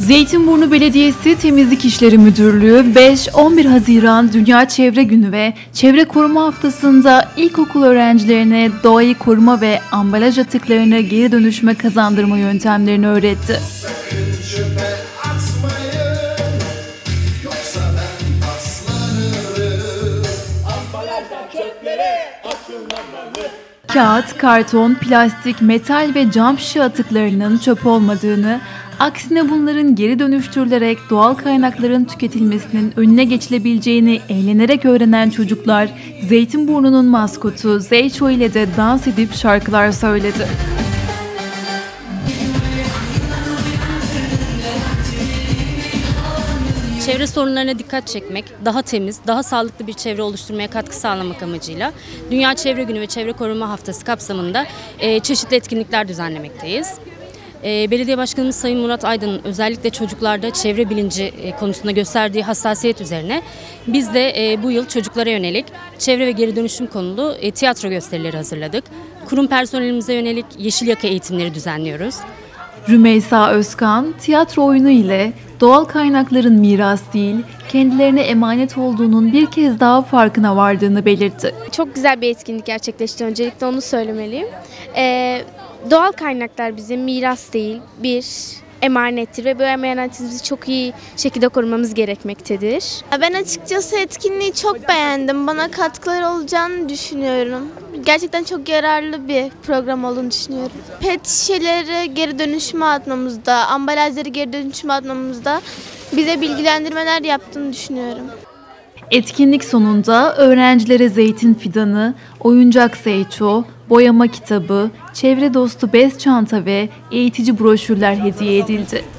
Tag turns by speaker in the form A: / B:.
A: Zeytinburnu Belediyesi Temizlik İşleri Müdürlüğü 5-11 Haziran Dünya Çevre Günü ve Çevre Koruma Haftası'nda ilkokul öğrencilerine doğayı koruma ve ambalaj atıklarını geri dönüşüme kazandırma yöntemlerini öğretti. Kağıt, karton, plastik, metal ve cam şişe atıklarının çöp olmadığını, aksine bunların geri dönüştürülerek doğal kaynakların tüketilmesinin önüne geçilebileceğini eğlenerek öğrenen çocuklar, Zeytinburnu'nun maskotu Zeyço ile de dans edip şarkılar söyledi.
B: Çevre sorunlarına dikkat çekmek, daha temiz, daha sağlıklı bir çevre oluşturmaya katkı sağlamak amacıyla Dünya Çevre Günü ve Çevre Koruma Haftası kapsamında çeşitli etkinlikler düzenlemekteyiz. Belediye Başkanımız Sayın Murat Aydın'ın özellikle çocuklarda çevre bilinci konusunda gösterdiği hassasiyet üzerine biz de bu yıl çocuklara yönelik çevre ve geri dönüşüm konulu tiyatro gösterileri hazırladık. Kurum personelimize yönelik yeşil yaka eğitimleri düzenliyoruz.
A: Rümeysa Özkan, tiyatro oyunu ile doğal kaynakların miras değil, kendilerine emanet olduğunun bir kez daha farkına vardığını belirtti.
C: Çok güzel bir etkinlik gerçekleşti. Öncelikle onu söylemeliyim. Doğal kaynaklar bizim miras değil, bir emanettir ve bu emanetimizi çok iyi şekilde korumamız gerekmektedir. Ben açıkçası etkinliği çok beğendim. Bana katkıları olacağını düşünüyorum. Gerçekten çok yararlı bir program olduğunu düşünüyorum. Pet şişeleri geri dönüşüme atmamızda, ambalajları geri dönüşüme atmamızda bize bilgilendirmeler yaptığını düşünüyorum.
A: Etkinlik sonunda öğrencilere zeytin fidanı, oyuncak Zeyço, boyama kitabı, çevre dostu bez çanta ve eğitici broşürler hediye edildi.